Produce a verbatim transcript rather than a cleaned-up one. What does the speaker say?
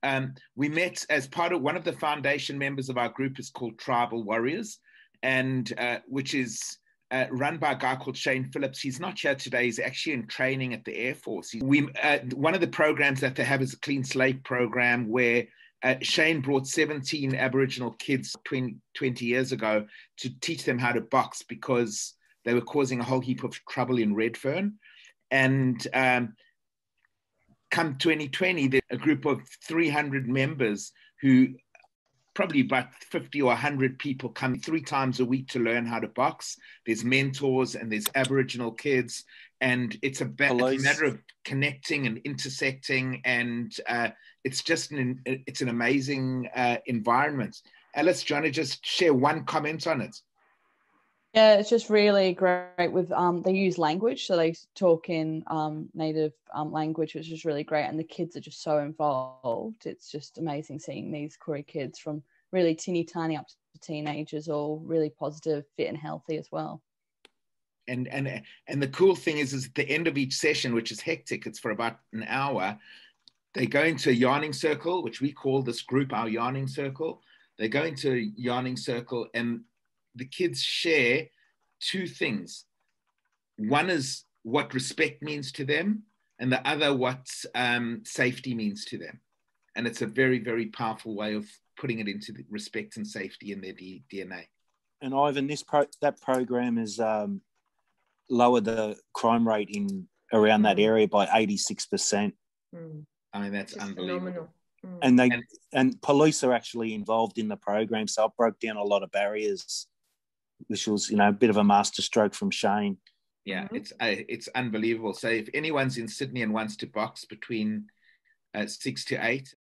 um, we met as part of one of the foundation members of our group is called Tribal Warriors, and uh, which is uh, run by a guy called Shane Phillips. He's not here today. He's actually in training at the Air Force. We uh, one of the programs that they have is a Clean Slate program where uh, Shane brought seventeen Aboriginal kids twenty, twenty years ago to teach them how to box because they were causing a whole heap of trouble in Redfern. And um, come twenty twenty, there's a group of three hundred members who probably about fifty or one hundred people come three times a week to learn how to box. There's mentors and there's Aboriginal kids. And it's a, it's a matter of connecting and intersecting. And uh, it's just an, it's an amazing uh, environment. Alice, do you want to just share one comment on it? Yeah, it's just really great with, um, they use language. So they talk in um, native um, language, which is really great. And the kids are just so involved. It's just amazing seeing these Koori kids from really teeny tiny up to teenagers, all really positive, fit and healthy as well. And, and, and the cool thing is, is at the end of each session, which is hectic, it's for about an hour, they go into a yarning circle, which we call this group our yarning circle. They go into a yarning circle and the kids share two things. One is what respect means to them, and the other what um, safety means to them. And it's a very, very powerful way of putting it into the respect and safety in their D N A. And Ivan, this pro that program has um, lowered the crime rate in around that area by eighty-six percent. Mm. I mean, that's unbelievable. Phenomenal. Mm. And they and, and police are actually involved in the program, so it broke down a lot of barriers, which was, you know, a bit of a masterstroke from Shane. Yeah, mm-hmm. it's uh, it's unbelievable. So if anyone's in Sydney and wants to box between uh, six to eight,